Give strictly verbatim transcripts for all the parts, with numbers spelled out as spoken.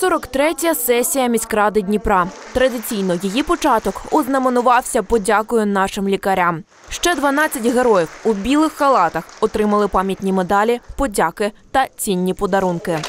сорок третя сесія міськради Дніпра. Традиційно її початок ознаменувався подякою нашим лікарям. Ще дванадцять героїв у білих халатах отримали пам'ятні медалі, подяки та цінні подарунки.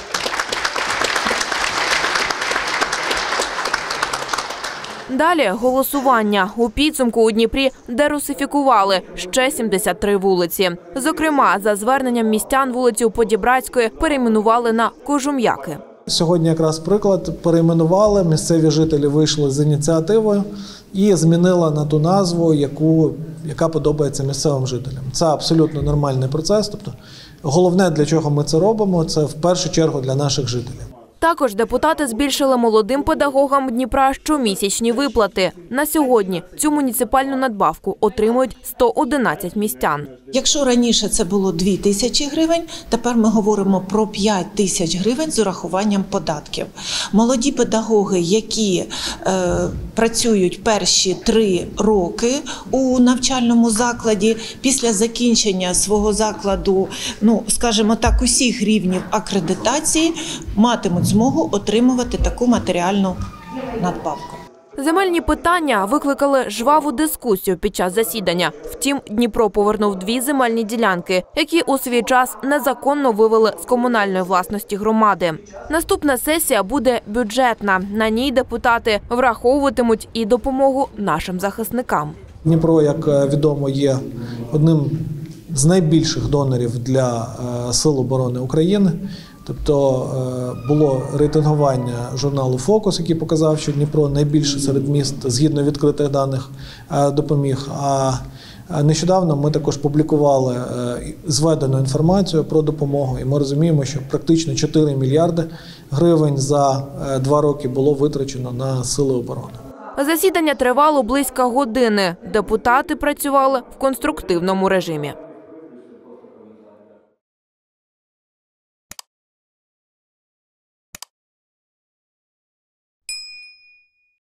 Далі голосування. У підсумку у Дніпрі дерусифікували ще сімдесят три вулиці. Зокрема, за зверненням містян вулицю Подібратської перейменували на Кожум'яки. Сьогодні якраз приклад перейменували, місцеві жителі вийшли з ініціативою і змінили на ту назву, яку, яка подобається місцевим жителям. Це абсолютно нормальний процес. Тобто, головне, для чого ми це робимо, це в першу чергу для наших жителів. Також депутати збільшили молодим педагогам Дніпра щомісячні виплати. На сьогодні цю муніципальну надбавку отримують сто одинадцять містян. Якщо раніше це було дві тисячі гривень, тепер ми говоримо про п'ять тисяч гривень з урахуванням податків. Молоді педагоги, які е, працюють перші три роки у навчальному закладі, після закінчення свого закладу, ну, скажімо так, усіх рівнів акредитації, матимуть змогу отримувати таку матеріальну надбавку. Земельні питання викликали жваву дискусію під час засідання. Втім, Дніпро повернув дві земельні ділянки, які у свій час незаконно вивели з комунальної власності громади. Наступна сесія буде бюджетна. На ній депутати враховуватимуть і допомогу нашим захисникам. Дніпро, як відомо, є одним з найбільших донорів для Сил оборони України. Тобто було рейтингування журналу «Фокус», який показав, що Дніпро найбільше серед міст, згідно відкритих даних, допоміг. А нещодавно ми також публікували зведену інформацію про допомогу. І ми розуміємо, що практично чотири мільярди гривень за два роки було витрачено на Сили оборони. Засідання тривало близько години. Депутати працювали в конструктивному режимі.